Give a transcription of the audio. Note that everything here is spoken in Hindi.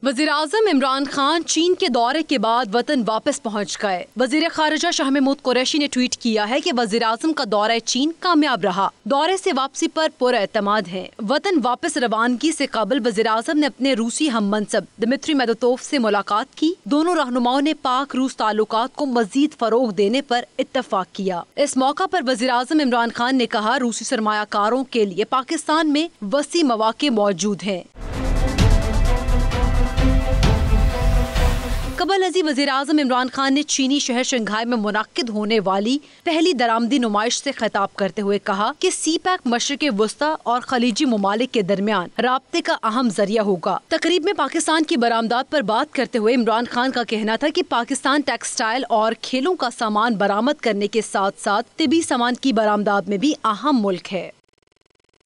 वज़ीर-ए-आज़म इमरान खान चीन के दौरे के बाद वतन वापस पहुंच गए। वज़ीर ख़ारिजा शाह महमूद कुरैशी ने ट्वीट किया है कि वज़ीर-ए-आज़म का दौरा चीन कामयाब रहा। दौरे से वापसी पर पूरा एतमाद है। वतन वापस रवानगी से कबल वज़ीर-ए-आज़म ने अपने रूसी हम मनसब दिमित्री मेदवेदेव से मुलाकात की। दोनों रहनुमाओं ने पाक रूस ताल्लुकात को मजीद फरोग देने पर इत्तफाक किया। इस मौका पर वज़ीर-ए-आज़म इमरान खान ने कहा, रूसी सरमायाकारों के लिए पाकिस्तान में वसी मौके मौजूद हैं। कबल अजी वज़ीर-ए-आज़म इमरान खान ने चीनी शहर शंघाई में मुनक्किद होने वाली पहली दरामदी नुमाइश से खिताब करते हुए कहा कि सी-पैक मशरिक़ वस्ता और खलीजी ममालिक के दरमियान राब्ते का अहम जरिया होगा। तकरीब में पाकिस्तान की बरामदात पर बात करते हुए इमरान खान का कहना था कि पाकिस्तान टेक्सटाइल और खेलों का सामान बरामद करने के साथ साथ तिबी सामान की बरामदात में भी अहम मुल्क है।